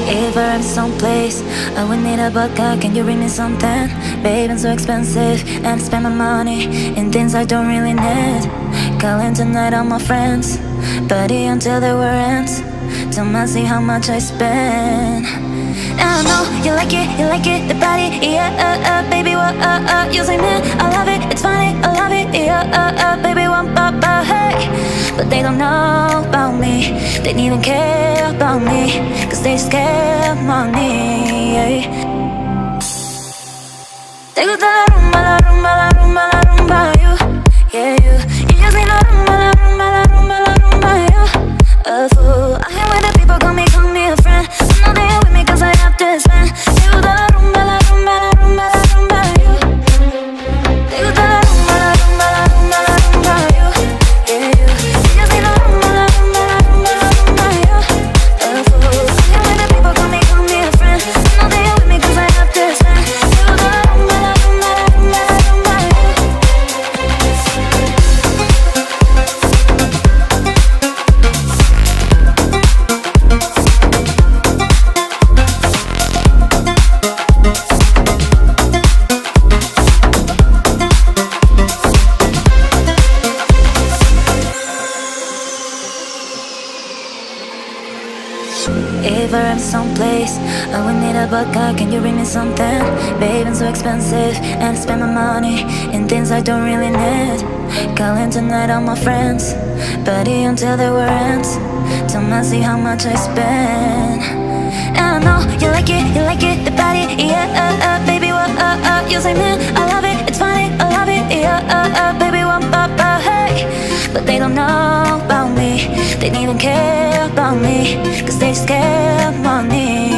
If I'm someplace, I would need a bucket. Can you bring me something? Babe, I'm so expensive, and I spend my money in things I don't really need. Calling tonight all my friends, party until there were ends. Tell me see how much I spend. I know you like it, the body, yeah, baby, what, you say, man, I love it, it's funny, I love it, yeah, baby, what, hey. But they don't know about me, they don't even care about me, cause they just care of money, yeah. Te gusta la rumba, la rumba, la rumba, la rumba, you, yeah, you just need la rumba, la rumba, la rumba, la rumba, you. A fool, I hang with the people, call me a friend. I know they are with me cause I have to spend. Te gusta la rumba, la rumba, la rumba, la rumba, you. Te gusta la rumba, la rumba, la rumba, la rumba, you. Yeah, you just need la rumba, la rumba, la rumba, la rumba, you. A fool, I hang with the people, call me a friend. I know they are with me cause I have to spend. Te gusta la rumba, la rumba, la rumba, la rumba, you. If I'm someplace, I would need a bucket. Can you bring me something? Babe, I'm so expensive, and I spend my money in things I don't really need. Calling tonight all my friends, party until there were ends. Tell me see how much I spend. And I know you like it, the body, yeah, baby, what, you say, man, I love it, it's funny, I love it, yeah, baby, what, hey. But they don't know about me, they don't even care about me, cause they just care of money.